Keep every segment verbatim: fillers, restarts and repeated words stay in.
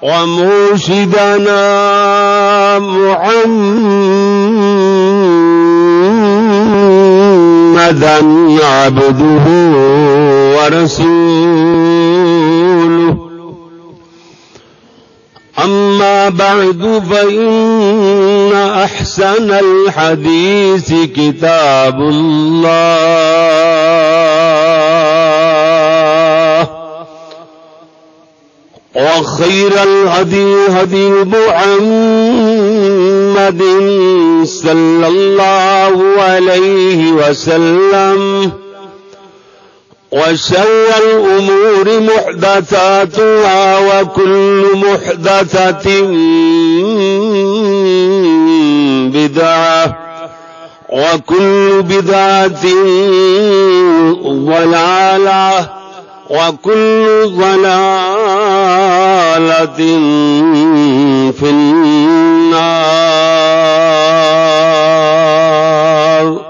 ومرشدنا محمدا عبده ورسوله. أما بعد فإن أحسن الحديث كتاب الله، وخير الهدي هدي محمد صلى الله عليه وسلم، وشر الأمور محدثاتها، وكل محدثة بدعة، وكل بدعة ضلالة، وكل ضلالة في النار.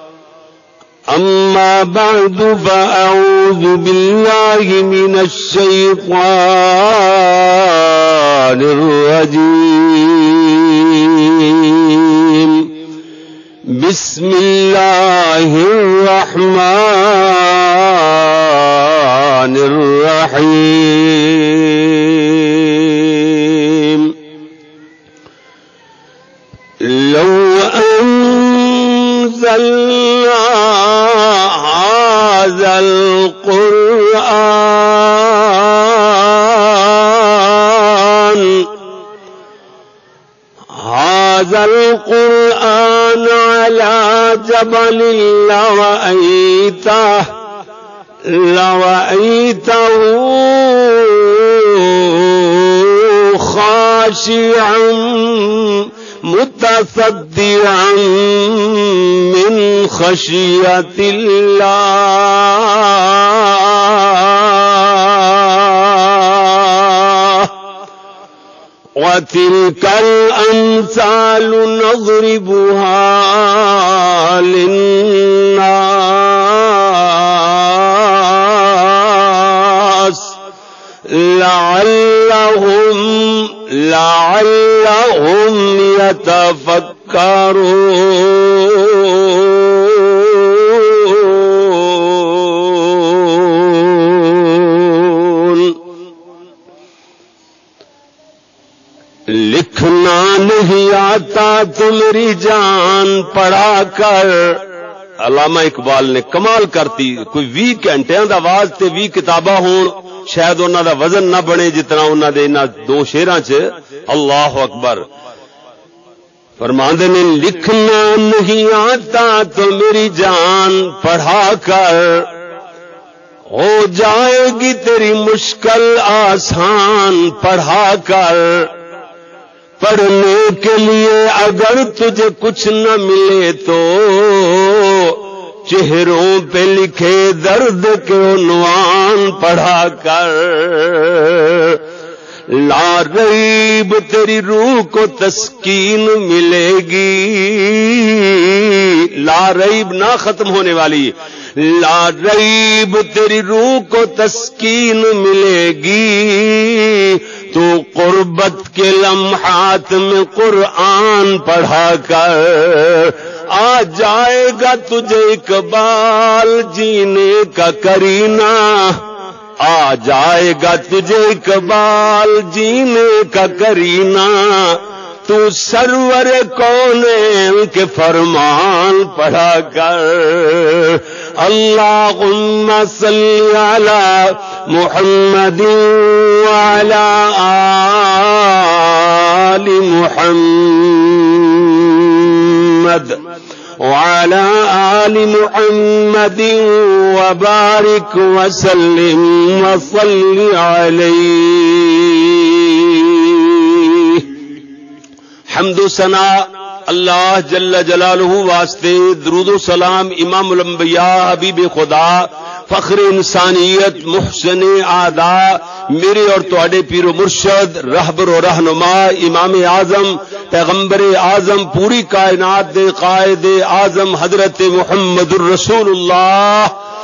أما بعد فأعوذ بالله من الشيطان الرجيم. بسم الله الرحمن الرحيم. لو أنزلنا هذا القرآن هذا القرآن على جبل لرأيته لرأيته خاشعا متصدعا من خشية الله. وتلك الأمثال نضربها للناس لعلهم لعلهم يتفكرون. لکھنا نہیں آتا تو میری جان پڑھا کر. علامہ اقبال نے کمال کرتی کوئی وی گھنٹیاں دا واسطے وی کتاباں ہون شاید انہاں دا وزن نہ بنے جتنا انہاں دے انہاں دو شعراں چ. اللہ اکبر. فرماندے نے لکھنا نہیں آتا تو میری جان پڑھا کر، ہو جائے گی تیری مشکل آسان پڑھا کر. پڑھنے کے لیے اگر تجھے کچھ نہ ملے تو چہروں پہ لکھے درد کے عنوان پڑھا کر. لا ریب تیری روح کو تسکین ملے گی. لا ریب نہ ختم ہونے والی. لا ریب تیری روح کو تسکین ملے گی. تو قربت کے لمحات میں قرآن پڑھا کر. آ جائے گا تجھے اقبال جینے کا کرینہ. آ جائے گا تجھے اقبال جینے کا کرینہ. تو سرور کونین کے فرمان پڑھا کر. اللہم صلی علی محمد وعلی آل محمد وعلى آل محمد وبارك وسلم وصل عليه. حمد و ثنا اللہ جل جلالہ واسطے، درود و سلام امام الانبیاء حبیب خدا فخر انسانیت محسن اعدا میرے اور تواڈے پیر و مرشد رہبر و رہنما امام اعظم پیغمبر اعظم پوری کائنات دے قائد اعظم حضرت محمد الرسول اللہ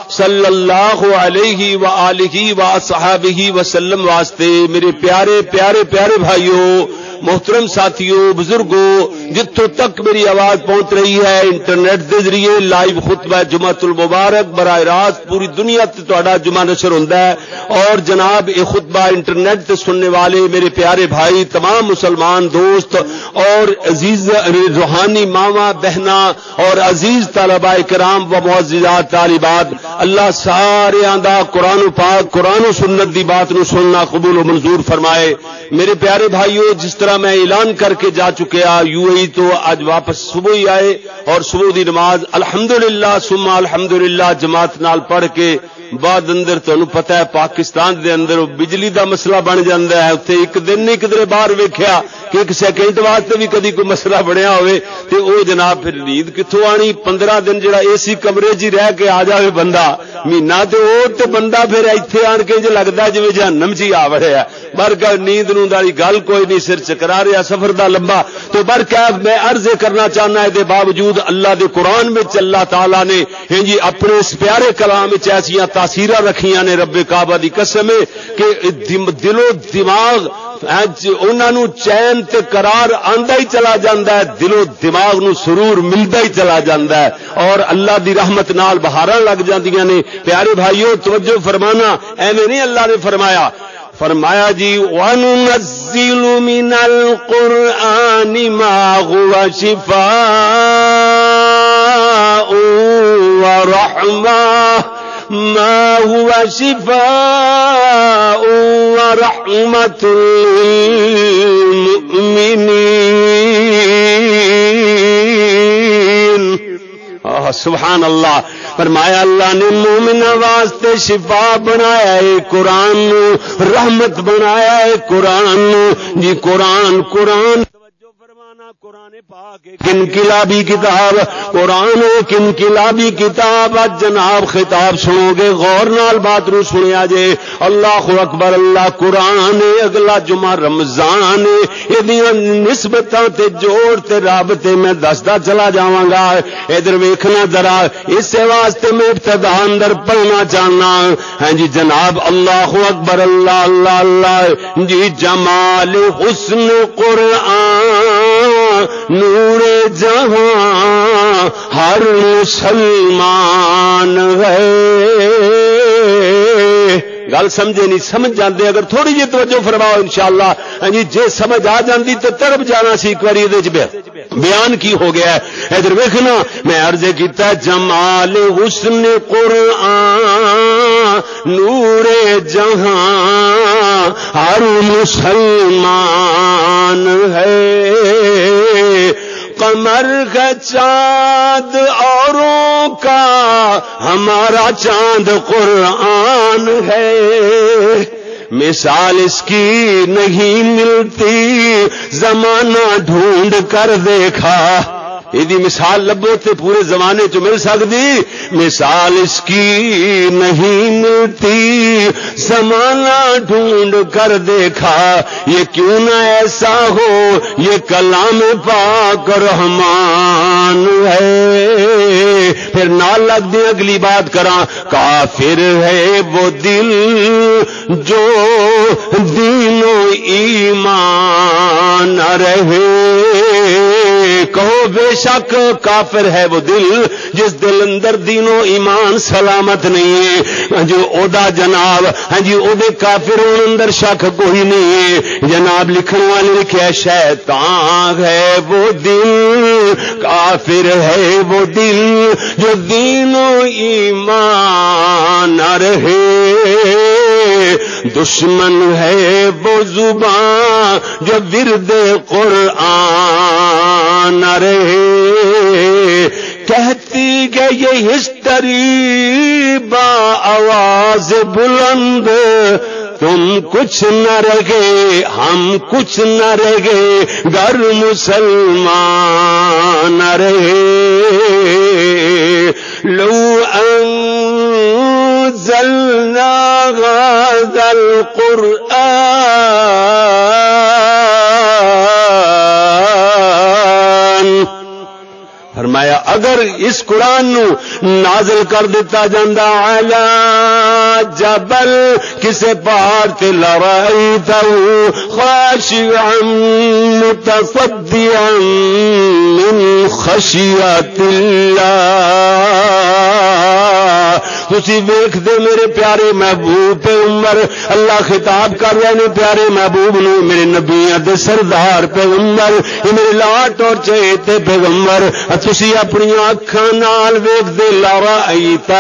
صلی اللہ علیہ وآلہ وصحبہ وسلم واسطے میرے پیارے پیارے پیارے بھائیوں، محترم ساتھیوں، بزرگوں، جتوں تک میری آواز پہنچ رہی ہے انٹرنیٹ کے ذریعے لائیو خطبہ جمعۃ المبارک براہ راست پوری دنیا تے تہاڈا جمعہ نشر ہوندا ہے، اور جناب یہ خطبہ انٹرنیٹ تے سننے والے میرے پیارے بھائی، تمام مسلمان دوست اور عزیز روحانی ماواں بہناں اور عزیز طلباء کرام و معززات طالبات، اللہ سارے آندا قرآن و پاک قرآن و سنت دی بات نو سننا قبول و منظور فرمائے۔ میرے پیارے بھائیوں، جس طرح میں اعلان کر کے جا چکیا یو اے تو آج واپس صبح ہی آئے، اور صبح دی نماز الحمدللہ ثم الحمدللہ جماعت نال پڑھ کے بعد اندر تانوں پتہ ہے پاکستان دے اندر بجلی دا مسئلہ بن جاندا ہے، اوتھے ایک دن نہیں کدھر باہر ویکھیا کہ ایک سیکنڈ واسطے بھی کدی کوئی مسئلہ بنیا ہوئے تے او جناب پھر نیند کتھوں آنی؟ پندرہ دن جڑا اے سی کمرے جی رہ کے آ جاوے بندہ مہینہ تے او تے بندہ پھر ایتھے آن کے جو لگدا جویں جہنم جی آ وڑیا، برکہ نیند نوں والی گل کوئی نہیں، سر چکرا رہا سفر دا لمبا۔ تو برکہ میں عرض کرنا چاہنا ہے دے باوجود اللہ دے قرآن میں اللہ تعالی نے ہاں جی اپنے اس پیارے کلام وچ ایسیاں تاثیراں رکھیاں نے رب کعبہ دی قسم ہے کہ دل و دماغ انہاں نو چین تے قرار آندا ہی چلا جاندا ہے، دل و دماغ نو سرور ملدا ہی چلا جاندا ہے، اور اللہ دی رحمت نال بہاراں لگ جاندیاں نے۔ پیارے بھائیو توجہ فرمانا، ایویں نہیں اللہ نے فرمایا فرمایا جی وَنُنَزِّلُ مِنَ الْقُرْآنِ مَا هُوَ شِفَاءٌ وَرَحْمَةٌ مَا هُوَ شِفَاءٌ وَرَحْمَةٌ لِّلْمُؤْمِنِينَ۔ سبحان اللہ، فرمایا اللہ نے مومن واسطے شفا بنایا ہے قرآن نو، رحمت بنایا ہے قرآن نو جی۔ قرآن قرآن قرآن پاک ایک انقلابی کتاب، قرآن ایک انقلابی کتاب۔ جناب خطاب سنو گے غور نال بات رو سنیا جے، اللہ اکبر اللہ۔ قرآن اگلا جمعہ رمضان یہ نسبتاں تے جوڑ تے رابطے میں دسدا چلا جاواں گا، ادھر ویکھنا ذرا۔ اس واسطے میں ابتدا اندر پڑھنا چاہنا ہاں جی جناب اللہ اکبر اللہ اللہ اللہ جی۔ جمال حسن قرآن نور جہاں ہر مسلمان ہے۔ گل سمجھے نہیں سمجھ جاندے، اگر تھوڑی جی توجہ فرماؤ انشاءاللہ ہاں جی جے سمجھ آ جاندی تے تڑپ جانا سی۔ ایک بار یہ بیان کی ہو گیا ہے، ادھر ویکھنا میں عرض کیتا جمال حسن قرآن نور جہاں ہر مسلمان ہے۔ قمر کا چاند اوروں کا ہمارا چاند قرآن ہے، مثال اس کی نہیں ملتی زمانہ ڈھونڈ کر دیکھا۔ یہ مثال لبو تے پورے زمانے چ مل سکتی، مثال اس کی نہیں ملتی زمانہ ڈھونڈ کر دیکھا۔ یہ کیوں نہ ایسا ہو یہ کلام پاک رحمان ہے۔ پھر نہ لگ دے اگلی بات کراں، کافر ہے وہ دل جو دین و ایمان نہ رہے۔ کہو بے شک کافر ہے وہ دل جس دل اندر دین و ایمان سلامت نہیں ہے، جو او دا جناب ہاں جی او دے کافر اندر شک کوئی نہیں ہے۔ جناب لکھن والے لکھے شیطان ہے وہ دل، کافر ہے وہ دل جو دین و ایمان نہ رہے۔ دشمن ہے وہ زبان جو ورد قرآن نہ رہے۔ کہتی کہ یہ ہسٹری با آواز بلند، تم کچھ نہ رہے ہم کچھ نہ رہے گر مسلمان نہ رہے۔ لو انزلنا هذا القرآن، فرمایا فرمایا اگر اس قرآن نو نازل کر دیتا جاندا علی جبل کسے پہاڑ تے لرائیتہ خاشعا متصدعا من خشیت اللہ. تسی ویکھ دے میرے پیارے محبوب پیغمبر اللہ خطاب کر رہے نے پیارے محبوب نو میرے نبیاں دے سردار پیغمبر یہ میرے لاٹ اور چہیتے پیغمبر تسی اپنی اکھاں نال ویکھ دے لرائیتہ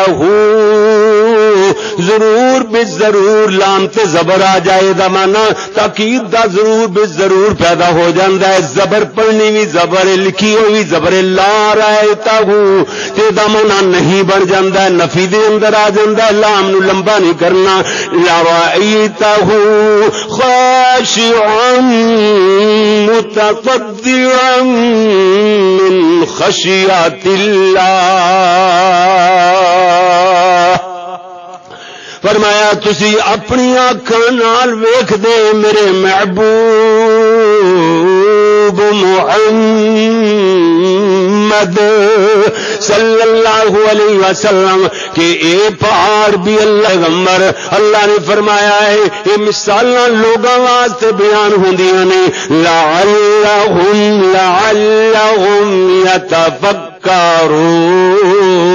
ضرور بے ضرور لام تے زبر آ جائے دا مانا تاکید دا ضرور بے ضرور پیدا ہو جاندا ہے. زبر پڑھنی بھی زبر لکھی ہوئی زبر لا رائیتہ تے دا مانا نہیں بن جاندا ہے نفی دے اندر آ جاندا ہے لام نو لمبا نہیں کرنا. لا رائیتہ خاشعا متصدعا من خشیت اللہ. فرمایا تسی اپنی آنکھاں نال ویکھ دے میرے محبوب محمد صلی اللہ علیہ وسلم کہ اے پہاڑ بھی اللہ پیغمبر اللہ نے فرمایا ہے یہ مثالاں لوگاں واسطے بیان ہوندیاں نے لعلہم لعلہم یتفکرون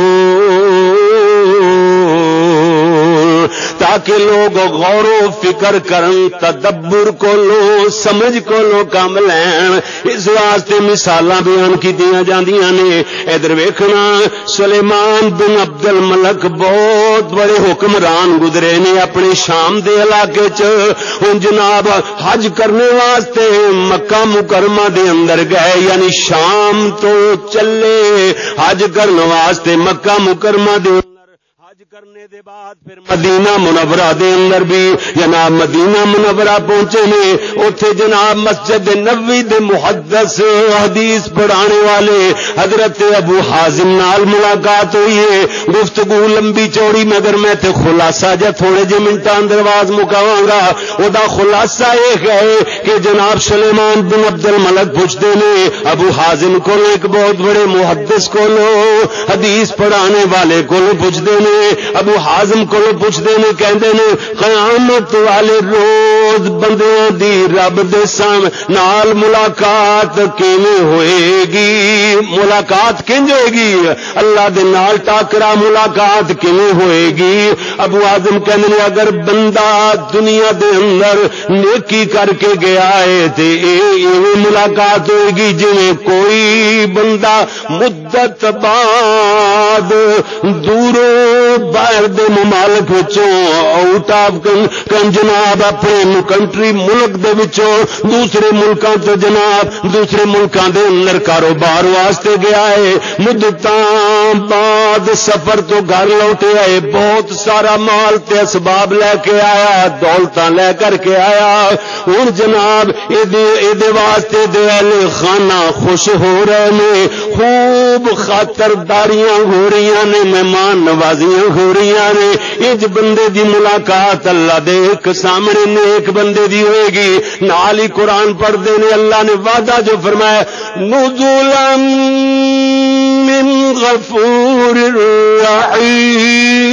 تاکہ لوگ غور و فکر کرن تدبر کو لو سمجھ کو لو کام لین اس واسطے مثالاں بیان کیتیاں جاندیاں نے. ادھر ویکھنا سلیمان بن عبد الملک بہت بڑے حکمران گزرے نے اپنے شام دے علاقے چ ہن جناب حج کرنے واسطے مکہ مکرمہ دے اندر گئے یعنی شام تو چلے حج کرنے واسطے مکہ مکرمہ دے کرنے دے بعد پھر مدینہ منورہ دے اندر بھی جناب مدینہ منورہ پہنچے نے اوتھے جناب مسجد نبوی دے محدث حدیث پڑھانے والے حضرت ابو حازم نال ملاقات ہوئی ہے. گفتگو لمبی چوڑی مگر میں تے خلاصہ جا تھوڑے جے منٹاں اندر آواز مکاواں گا. او دا خلاصہ یہ ہے کہ جناب سلیمان بن عبد الملک پوچھتے نے ابو حازم کو ایک بہت بڑے محدث کو حدیث پڑھانے والے کو پوچھتے نے ابو حازم کو پوچھتے نے کہندے نے قیامت والے روز بندیاں دی رب دے سام نال ملاقات کیویں ہوئے گی ملاقات کنج ہوئے گی اللہ دے نال ٹاکرا ملاقات کیویں ہوئے گی. ابو حازم کہندے نے اگر بندہ دنیا دے اندر نیکی کر کے گیا ہے تے ایویں ملاقات ہوئے گی جویں کوئی بندہ مدت بعد دوروں باہر دے ممالک وچوں آؤٹ آف جناب اپنے کنٹری ملک دے وچوں دوسرے ملکاں تے جناب دوسرے ملکاں دے اندر کاروبار واسطے گیا ہے مدتاں بعد سفر تو گھر لوٹے آئے بہت سارا مال تے اسباب لے کے آیا دولتاں لے کر کے آیا. ہن جناب اے دے واسطے دے اہل خانہ خوش ہو رہے نے خوب خاطرداریاں ہو رہی نے مہمان نوازیاں ہو رہی نے. اج بندے دی ملاقات اللہ دے ایک سامنے نیک بندے دی ہوئے گی. نال ہی قرآن پڑھدے نے اللہ نے وعدہ جو فرمایا نزلا من غفور رحیم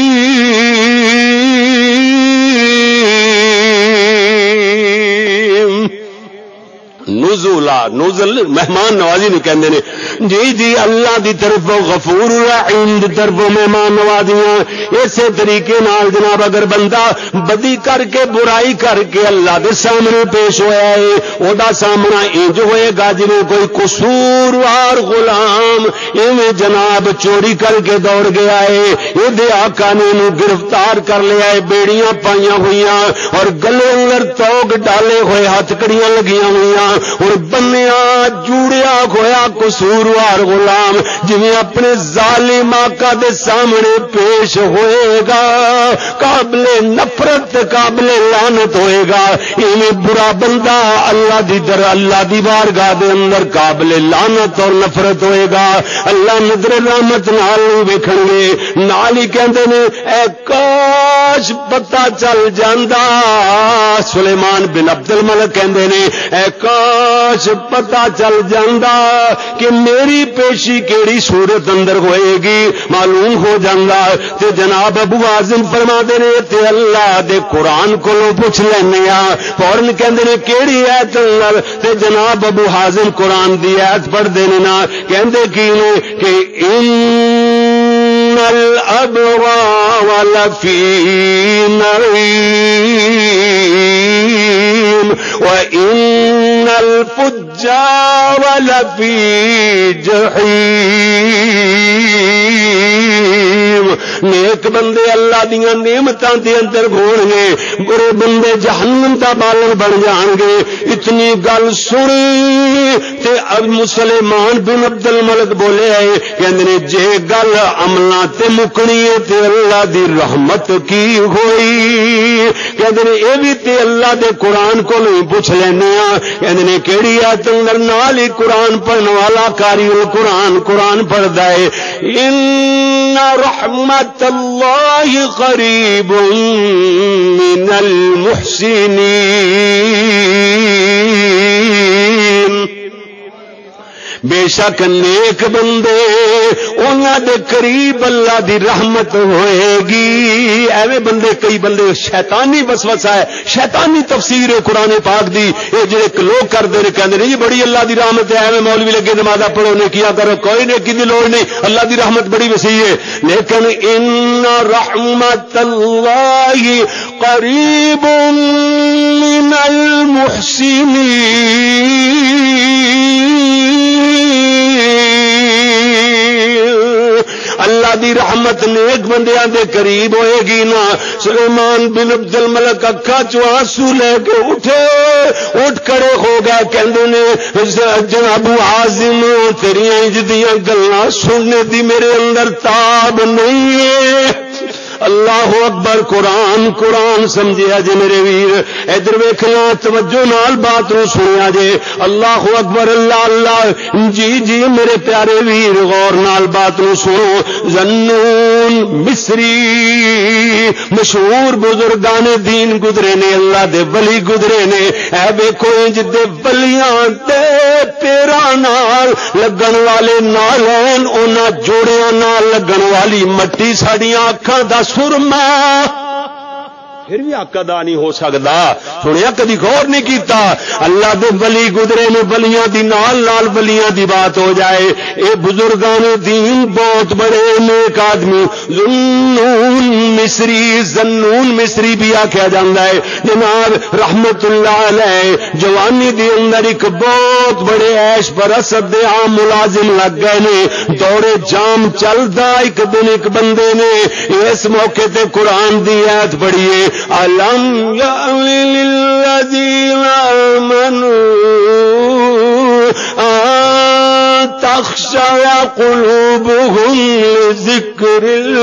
نزولا نزل مہمان نوازی نہیں کہندے نے جی جی اللہ دی طرف غفور رحیم دی طرف مہمان نوازیاں. اسی طریقے نال جناب اگر بندہ بدی کر کے برائی کر کے اللہ دے سامنے پیش ہویا ہے او دا سامنا انج ہوئے گا جویں کوئی قصوروار غلام ایویں جناب چوری کر کے دوڑ گیا ہے اے دے آقا نے انہوں گرفتار کر لیا ہے بیڑیاں پائیاں ہوئیاں اور گلے اندر توگ ڈالے ہوئے ہاتھ کڑیاں لگیاں ہوئیاں اور بنیا جوڑیا ہویا قصوروار غلام جویں اپنے ظالم آقا دے سامنے پیش ہوئے گا قابل نفرت قابل لعنت ہوئے گا. ایویں برا بندہ اللہ دی در اللہ دی بارگاہ دے اندر قابل لعنت اور نفرت ہوئے گا. اللہ نظر رحمت نال ویکھن گے. نال ہی کہندے نے اے کاش پتہ چل جاندا سلیمان بن عبد الملک کہندے نے اے کاش تماش پتہ چل جاندا کہ میری پیشی کیڑی صورت اندر ہوئے گی معلوم ہو جاندا تے جناب ابو حازم فرماندے نے تے اللہ دے قرآن کولوں پوچھ لینے آ فورن کہندے نے کیڑی ایت اندر تے جناب ابو حازم قرآن دی ایت پڑھ دے نے نا کہندے کی نے کہ ان الابرار لفی نعیم وان الفجار لفی جحیم نیک بندے اللہ دیاں نعمتاں دے اندر ہون گے برے بندے جہنم دا بالن بن جان گے اتنی گل سنی تے اب مسلمان بن عبد الملک بولے آئے کہندے نے جے گل عملاں تے مکنی ہے تے اللہ دی رحمت کی ہوئی کہندے نے اے بھی تے اللہ دے قرآن کو نہیں پوچھ لینے آ کہندے نے کیڑی آیت اندر نال ہی قرآن پڑھن والا قاری القرآن قرآن پڑھدا ہے ان رحمت اللہ قریب من المحسنین بے شک نیک بندے انہاں دے قریب اللہ دی رحمت ہوئے گی ایویں بندے کئی بندے شیطانی وسوسہ ہے شیطانی تفسیر ہے قرآن پاک دی اے جڑے لوگ کردے نے کہندے نے جی بڑی اللہ دی رحمت ہے ایویں مولوی لگے نمازاں پڑھو نیکیاں کرو کوئی نیکی دی لوڑ نہیں اللہ دی رحمت بڑی وسیع ہے لیکن ان رحمت اللہ قریب من المحسنین اللہ دی رحمت نیک بندیاں دے قریب ہوئے گی نا سلیمان بن عبد الملک اکھا چوں آنسو لے کے اٹھے اٹھ کھڑے ہو گئے کہندے نے جناب حازم تیری انج دیاں گلاں سننے دی میرے اندر تاب نہیں ہے اللہ اکبر قرآن قرآن سمجھیا جے میرے ویر ادھر ویکھنا توجہ نال بات نو سنیا جے اللہ اکبر اللہ اللہ جی جی میرے پیارے ویر غور نال بات نو سنو ذنون مصری مشہور بزرگان دین گزرے نے اللہ دے ولی گزرے نے اے ویکھو انج دے ولیاں تے پیراں نال لگن والے نالین انہاں جوڑیاں نال لگن والی مٹی ساڈیاں اکھاں دا سرما پھر بھی آقا دا نہیں ہو سکتا سنیا کدی غور نہیں کیتا اللہ دے ولی گزرے نے ولیاں دی نال نال ولیاں دی بات ہو جائے اے بزرگان دین بہت بڑے نیک آدمی ذنون مصری ذنون مصری بھی آکھیا جاندا ہے جناب رحمت اللہ علیہ جوانی دی اندر ایک بہت بڑے عیش پرست دے عام ملازم لگ گئے نے دورے جام چلدا ایک دن ایک بندے نے اس موقع تے قرآن دی آیت پڑھی ہے أَلَمْ يَأْنِ لِلَّذِينَ آمَنُوا أَن تَخْشَعَ قُلُوبُهُمْ لِذِكْرِ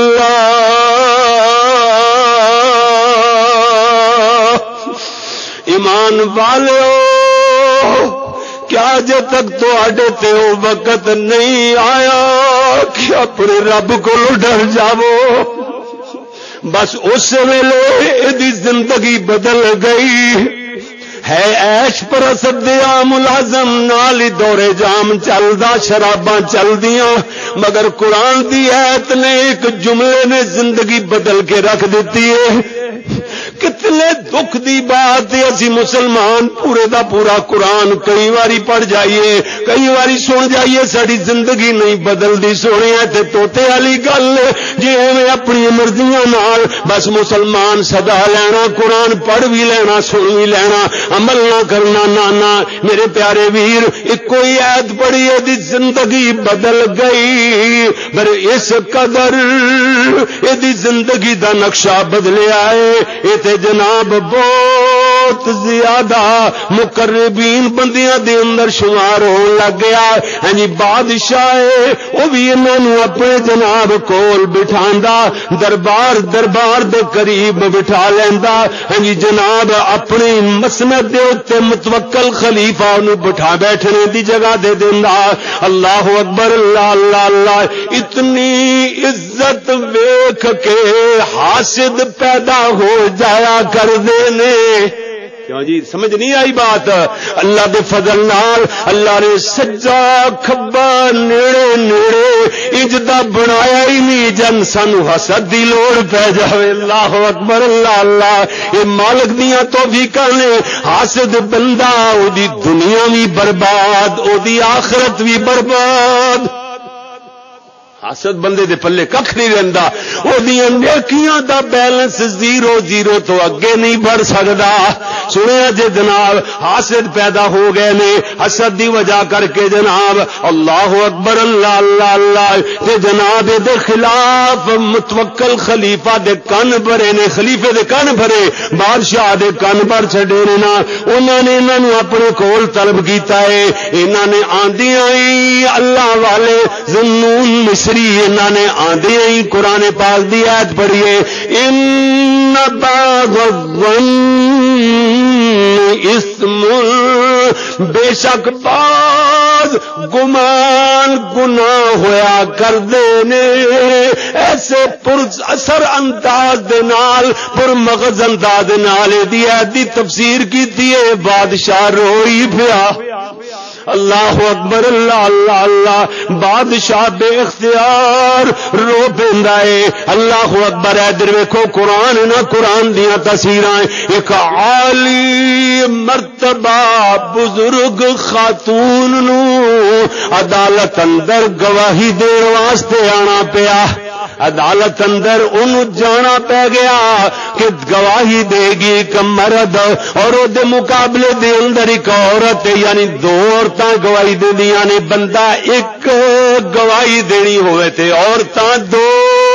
اللَّهِ ایمان والو کیا جے تک تو آڈے تے وہ وقت نہیں آیا کہ اپنے رب کو ڈر جاؤ بس اس ویلے ادی زندگی بدل گئی ہے عیش پرست دیا ملازم نالی دورے جام چلدا شراباں چلدیاں مگر قرآن دی ایت نے ایک جملے نے زندگی بدل کے رکھ دیتی ہے کتنے دکھ دی بات ہے اسی مسلمان پورے دا پورا قرآن کئی واری پڑھ جائیے کئی واری سن جائیے ساری زندگی نہیں بدل دی سونے تے توتے والی گل جی میں اپنی مرضیاں نال بس مسلمان سدا لینا قرآن پڑھ بھی لینا سن بھی لینا عمل نہ کرنا نانا میرے پیارے ویر ایک کوئی ایت پڑھی ہے دی زندگی بدل گئی پر اس قدر دی زندگی دا نقشہ بدلیا ہے تے جناب بہت زیادہ مقربین بندیاں دے اندر شمار ہون لگ گیا ہاں جی بادشاہ وہ بھی انہوں اپنے جناب کول بٹھاندا دربار دربار دے قریب بٹھا لیندا ہاں جی جناب اپنی مسند دے اوتے متوکل خلیفہ انہوں بٹھا بیٹھنے دی جگہ دے دیندا اللہ اکبر اللہ اللہ اللہ اتنی عزت ویکھ کے حاسد پیدا ہو جایا کر دینے کیوں جی سمجھ نہیں آئی بات؟ اللہ دے فضل نال اللہ نے سجا کھبا نیڑے نیڑے اجدا بنایا ہی نہیں جن سانو حسد دی لوڑ پہ جاوے. اللہ اکبر اللہ اللہ. یہ مالک دیاں توفیقاں نے. حاسد بندہ او دی دنیا بھی برباد او دی آخرت بھی برباد. حاسد بندے دے پلے ککھ نہیں رہندا. او دیاں نیکیاں دا بیلنس زیرو زیرو تو اگے نہیں بڑھ سکدا. سنیا جے جناب حاسد پیدا ہو گئے نے حسد دی وجہ کر کے جناب. اللہ اکبر اللہ اللہ اللہ. تے جناب دے خلاف متوکل خلیفہ دے کن بھرے نے. خلیفے دے کن بھرے بادشاہ دے کن بھر چھڈے نے نا. انہاں نے انہاں نوں اپنے کول طلب کیتا ہے. انہاں نے آندیاں ہی اللہ والے ذنون مصری انہاں نے آندے ہی قرآن پاک دی آیت پڑھیے ان بعض الظن اسم. بے شک بعض گمان گناہ ہویا کر دینے. ایسے پر اثر انداز دے نال پر مغز انداز دے نال دی آیت دی تفسیر کیتی ہے. بادشاہ روئی پیا. اللہ اکبر اللہ اللہ اللہ. بادشاہ بے اختیار رو پیندا ہے. اللہ اکبر. ادھر ویکھو قرآن نا قرآن دیاں تفسیراں. ایک عالی مرتبہ بزرگ خاتون نو عدالت اندر گواہی دین واسطے آنا پیا. عدالت اندر انہوں جانا پہ گیا کہ گواہی دے گی ایک مرد اور او دے مقابلے دے اندر ایک عورت. یعنی دو عورتاں گواہی دے دیاں نے. بندہ ایک گواہی دینی ہوئے تے عورتاں دو.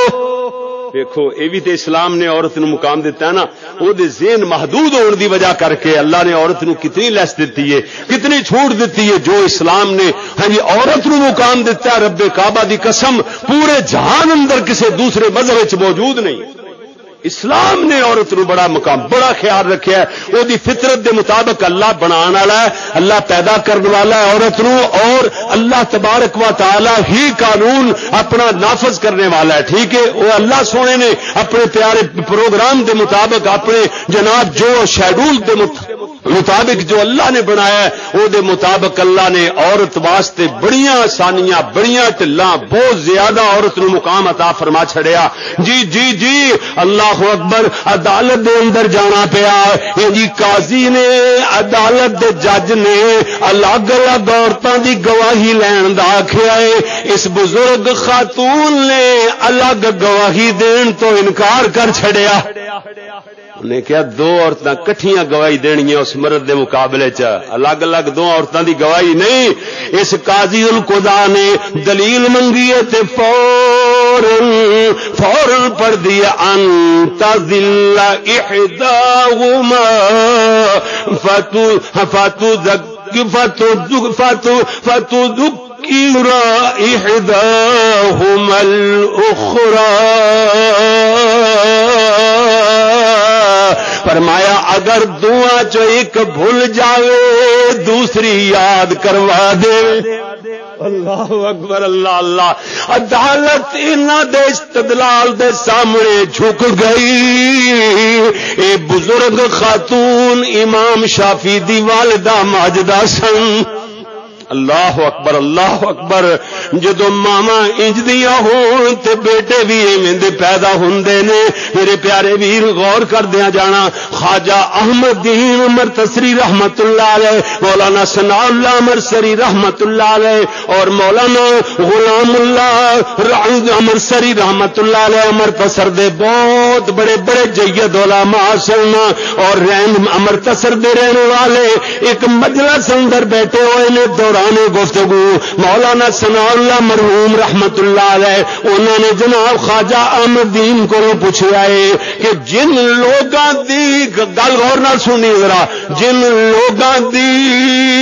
دیکھو اے بھی تے اسلام نے عورت نو مقام دیتا ہے نا. او دے ذہن محدود ہونے دی وجہ کر کے اللہ نے عورت نو کتنی لیس دیتی ہے, کتنی چھوٹ دیتی ہے. جو اسلام نے ہاں جی عورت نو مقام دیتا ہے رب کعبہ دی قسم پورے جہان اندر کسی دوسرے مذہب وچ موجود نہیں. اسلام نے عورت نو بڑا مقام بڑا خیال رکھیا ہے. او دی فطرت دے مطابق اللہ بنان والا ہے, اللہ پیدا کرنے والا ہے عورت نو, اور اللہ تبارک و تعالی ہی قانون اپنا نافذ کرنے والا ہے. ٹھیک ہے. وہ اللہ سونے نے اپنے پیارے پروگرام دے مطابق اپنے جناب جو شیڈول دے مطابق جو اللہ نے بنایا ہے وہ دے مطابق اللہ نے عورت واسطے بڑیاں آسانیاں بڑیاں ٹلاں بہت زیادہ عورت نو مقام عطا فرما چھڑیا. جی جی جی اللہ اکبر. عدالت دے اندر جانا پیا. جی قاضی نے عدالت دے جج نے الگ الگ عورتاں دی گواہی لین دا آکھیا ہے. اس بزرگ خاتون نے الگ گواہی دین تو انکار کر چھڑیا. انہیں کیا دو عورتاں کٹھیاں گواہی دینی اس مرد دے مقابلے چ الگ الگ دو عورتاں دی گواہی نہیں. اس قاضی القضا نے دلیل منگی ہے تے فوراً فوراً پڑھ دیا انت ذل احداهما فتو فتو فتو فتو فتو ذکر احداهما الاخرى. فرمایا اگر دعا چو ایک بھول جاوے دوسری یاد کروا دے. اللہ اکبر اللہ اللہ. عدالت انہاں دے استدلال دے سامنے جھک گئی. اے بزرگ خاتون امام شافعی دی والدہ ماجدہ سن. اللہ اکبر اللہ اکبر. جدو ماما انج دیاں ہون تے بیٹے بھی ایویں دے پیدا ہوندے نے. میرے پیارے ویر غور کر دیاں جانا. خواجہ احمد دین عمر تسری رحمت اللہ علیہ, مولانا ثناء اللہ مرسری رحمت اللہ علیہ, اور مولانا غلام اللہ رعید امرسری رحمت اللہ علیہ عمر تسر دے بہت بڑے بڑے جید علماء سن اور رہن امر تسر دے رہنے والے ایک مجلس اندر بیٹھے ہوئے نے. دوران گفتگو مولانا ثناء اللہ مرحوم رحمت اللہ علیہ انہوں نے جناب خواجہ احمد دین کو پوچھا ہے کہ جن لوگاں دی گل غور نال سنی ذرا, جن لوگاں دی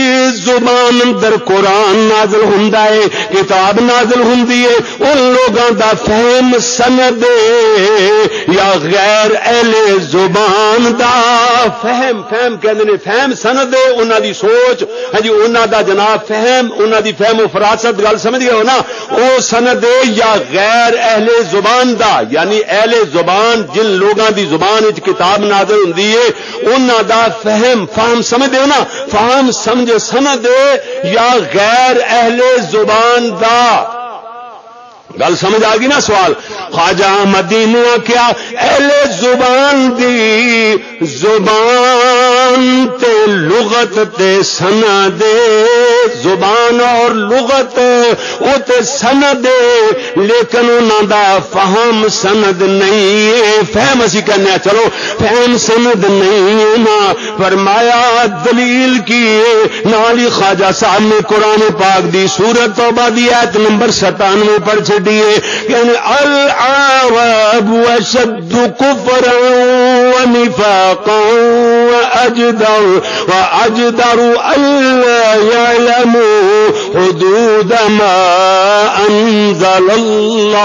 زبان اندر قرآن نازل ہوندا ہے کتاب نازل ہوندی ہے ان لوگاں دا فہم سند یا غیر اہل زبان دا فہم فہم کہندے نے فہم سند ہے انہاں دی سوچ ہاں جی انہاں دا جناب فہم انہاں دی فہم و فراست گل سمجھ گئے ہو نا او سند ہے یا غیر اہل زبان دا یعنی اہل زبان جن لوگاں دی زبان وچ کتاب نازل ہوندی ہے انہاں دا فہم فہم سمجھ دے نا فہم سمجھ سند یا غیر اہل زبان دا گل سمجھ آ گئی نا سوال خواجہ احمدین نے کیا اہل زبان دی زبان تے لغت تے سند زبان اور لغت او تے سند لیکن انہاں دا فہم سند نہیں ہے فہم اسی کہنے چلو فہم سند نہیں ہے نا فرمایا دلیل کی نالی خواجہ صاحب نے قرآن پاک دی سورۃ توبہ دی آیت نمبر ستانوے پر چھڑی یعنی العرب وشد کفرا ونفاقا واجدر واجدر الا يعلموا حدود ما انزل الله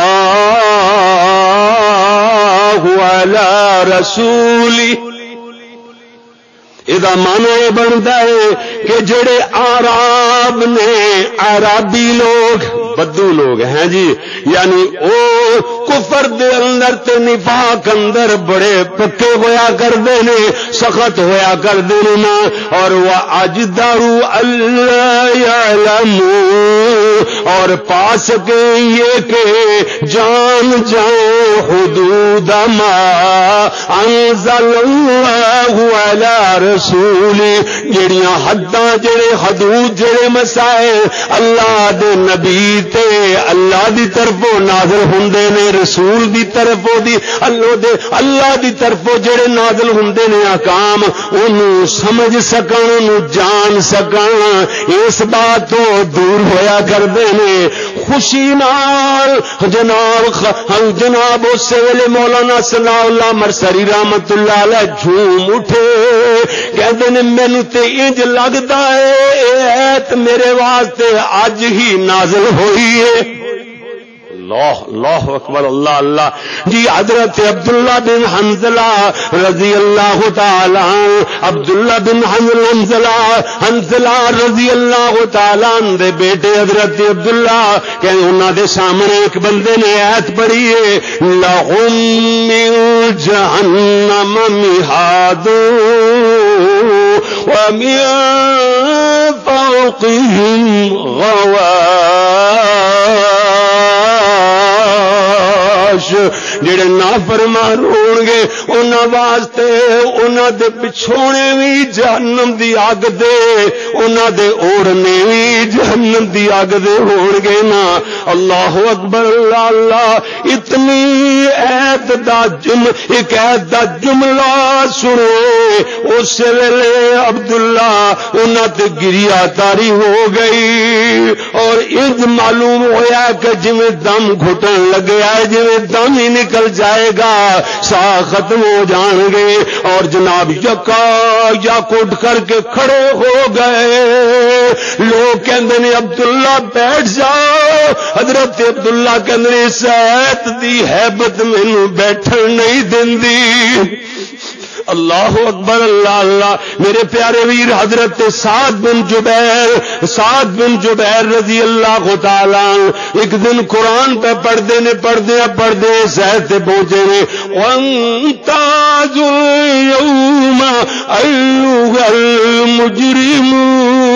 على رسوله ادا مانا یہ بنتا ہے کہ جڑے آراب نے عربی لوگ بدو لوگ ہیں جی یعنی او کفر دے اندر تے نفاق اندر بڑے پکے ہویا کردے نے سخت ہویا کردے نے نا اور وَأَجْدَرُ أَلَّا يَعْلَمُوا اور پا سکے یہ کہ جان جائیں حدود ما انزل اللہ علی رسولی جڑیاں حداں جڑے حدود جڑے مسائل اللہ دے نبی تے اللہ دی طرفوں نازل ہوندے نے رسول دی طرفوں دی اللہ دے اللہ دی طرفوں جڑے نازل ہوندے نے احکام اونوں سمجھ سکن اونوں جان سکن اس بات تو دور ہویا کردے نے خوشی نال جناب جناب اس ویلے مولانا ثناء اللہ مرسری رحمت اللہ علیہ جھوم اٹھے کہندے نے مینوں تے انج لگدا ہے اے ایت میرے واسطے اج ہی نازل ہوئی ہے اللہ اللہ اکبر اللہ اللہ جی حضرت عبداللہ بن حنظلہ رضی اللہ تعالی عبداللہ بن حنظلہ حنظلہ رضی اللہ تعالی دے بیٹے حضرت عبداللہ کہ انہاں دے سامنے ایک بندے نے آیت پڑھی ہے لَهُم مِّن جَهَنَّمَ مِہَادٌ وَمِن فَوْقِهِمْ غواش جڑے نافرمان ہون گے انہاں واسطے انہاں دے پچھونے بھی جہنم دی اگ دے انہاں دے اوڑنے بھی جہنم دی اگ دے ہون گے نا اللہ اکبر اللہ اللہ اتنی ایت دا جم ایک ایت دا جملہ سنے اس ویلے عبداللہ انہاں تے گریا تاری ہو گئی اور انج معلوم ہویا کہ جویں دم گھٹن لگیا ہے جویں دم ہی نکل جائے گا سا ختم ہو جان گے اور جناب یکا یا کٹ کر کے کھڑے ہو گئے لوگ کہندے نے عبداللہ بیٹھ جاؤ حضرت عبداللہ کہندے نے اس ایت دی ہیبت مینوں بیٹھن نہیں دیندی اللہ اکبر اللہ اللہ میرے پیارے ویر حضرت سعد بن جبیر سعد بن جبیر رضی اللہ تعالی ایک دن قرآن پہ پڑھتے نے پڑھتے پڑھتے زید تے پہنچے نے وَانْتَازُ الْيَوْمَ أَيُّهَا الْمُجْرِمُونَ